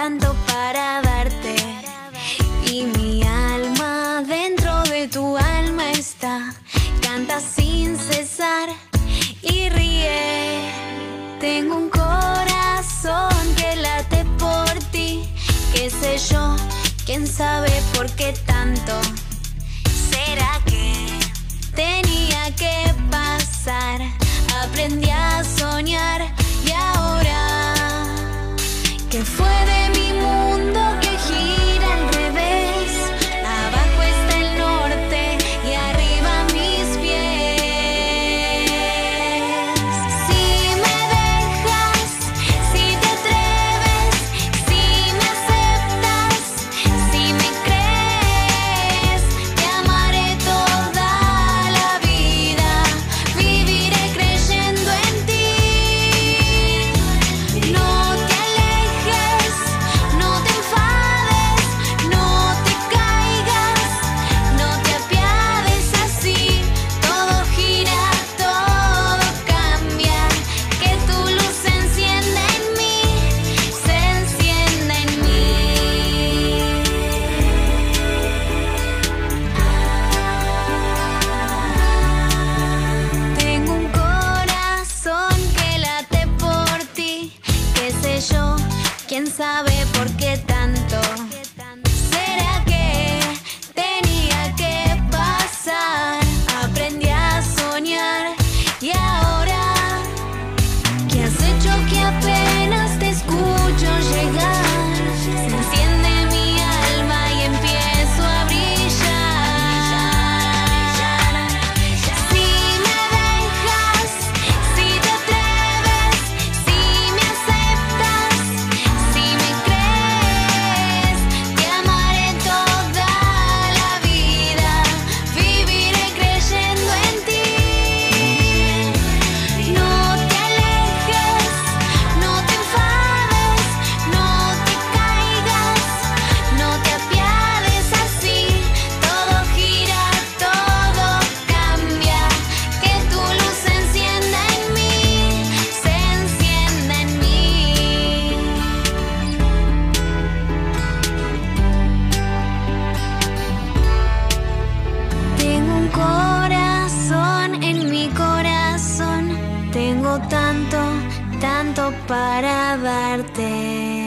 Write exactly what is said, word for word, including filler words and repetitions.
tanto para darte. Y mi alma dentro de tu alma está. Canta sin cesar y ríe. Tengo un corazón que late por ti. Qué sé yo, quién sabe por qué tanto. ¿Será que tenía que pasar? Aprendí a soñar y ahora que fue de mi mundo que gira al revés. Abajo está el norte y arriba mis pies. Si me dejas, si te atreves, si me aceptas, si me crees, te amaré toda la vida. Viviré creyendo en ti. No te alejes, no te enfades, no te caigas, no te apiades así. Todo gira, todo cambia. Que tu luz se encienda en mí, se encienda en mí. Tengo un corazón que late por ti. Qué sé yo, quién sabe por qué tanto. ¿Será que tenía que pasar? Aprendí a soñar y ahora que has hecho que apenas te escucho llegar, se enciende mi alma y empiezo a brillar. Si me dejas, si te atreves, si me aceptas, si me crees, te amaré toda la vida. Viviré creyendo en ti. No te alejes, no te enfades, no te caigas, no te apiades así. Todo gira, todo cambia. Que tu luz se encienda en mí, se encienda en mí. Tengo un corazón en mi corazón. Tengo tanto, tanto para darte.